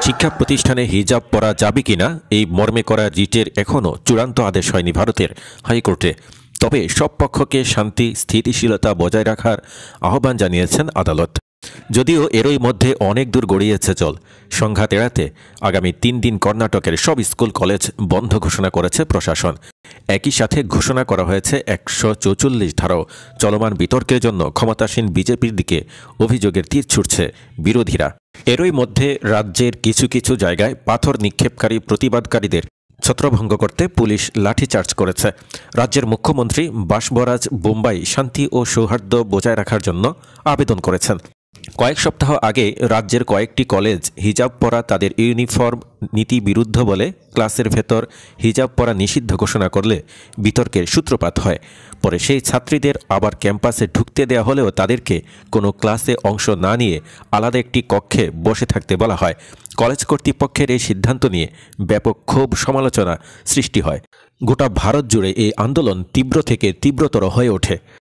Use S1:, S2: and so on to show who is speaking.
S1: শিক্ষা প্রতিষ্ঠানে হিজাব পরা যাবে কিনা এই মর্মে করা রিটের এখনও চূড়ান্ত আদেশ হয়নি ভারতের হাইকোর্টে। তবে সব পক্ষকে শান্তি স্থিতিশীলতা বজায় রাখার আহ্বান জানিয়েছেন আদালত। যদিও এরই মধ্যে অনেক দূর গড়িয়েছে জল। সংঘাত এড়াতে আগামী 3 দিন কর্ণাটকের সব স্কুল কলেজ বন্ধ ঘোষণা করেছে প্রশাসন। একই সাথে ঘোষণা করা হয়েছে 144 ধারাও। চলমান বিতর্কের জন্য ক্ষমতাসীন বিজেপির দিকে অভিযোগের তীর ছুটছে বিরোধীরা। এরই মধ্যে রাজ্যের কিছু কিছু জায়গায় পাথর নিক্ষেপকারী প্রতিবাদকারীদের ছত্রভঙ্গ করতে পুলিশ লাঠিচার্জ করেছে। রাজ্যের মুখ্যমন্ত্রী বাসবরাজ বোম্বাই শান্তি ও সৌহার্দ্য বজায় রাখার জন্য আবেদন করেছেন। কয়েক সপ্তাহ আগে রাজ্যের কয়েকটি কলেজ হিজাব পরা তাদের ইউনিফর্ম নীতি বিরুদ্ধ বলে ক্লাসের ভেতর হিজাব পরা নিষিদ্ধ ঘোষণা করলে বিতর্কের সূত্রপাত হয়। পরে সেই ছাত্রীদের আবার ক্যাম্পাসে ঢুকতে দেওয়া হলেও তাদেরকে কোনো ক্লাসে অংশ না নিয়ে আলাদা একটি কক্ষে বসে থাকতে বলা হয়। কলেজ কর্তৃপক্ষের এই সিদ্ধান্ত নিয়ে ব্যাপক ক্ষোভ সমালোচনা সৃষ্টি হয়। গোটা ভারত জুড়ে এই আন্দোলন তীব্র থেকে তীব্রতর হয়ে ওঠে।